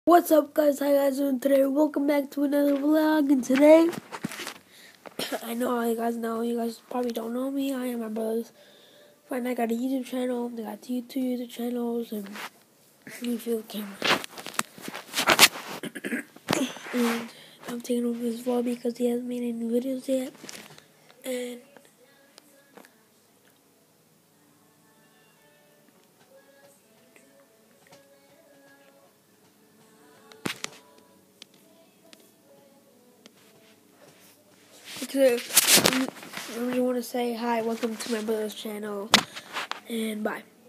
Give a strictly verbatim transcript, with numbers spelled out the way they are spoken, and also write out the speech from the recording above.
What's up, guys? How you guys doing today? Welcome back to another vlog. And today, I know all you guys know. You guys probably don't know me. I am my brother's friend. I got a YouTube channel. They got two YouTube channels and you feel camera. And I'm taking over this vlog because he hasn't made any videos yet. And today, I just want to say hi, welcome to my brother's channel, and bye.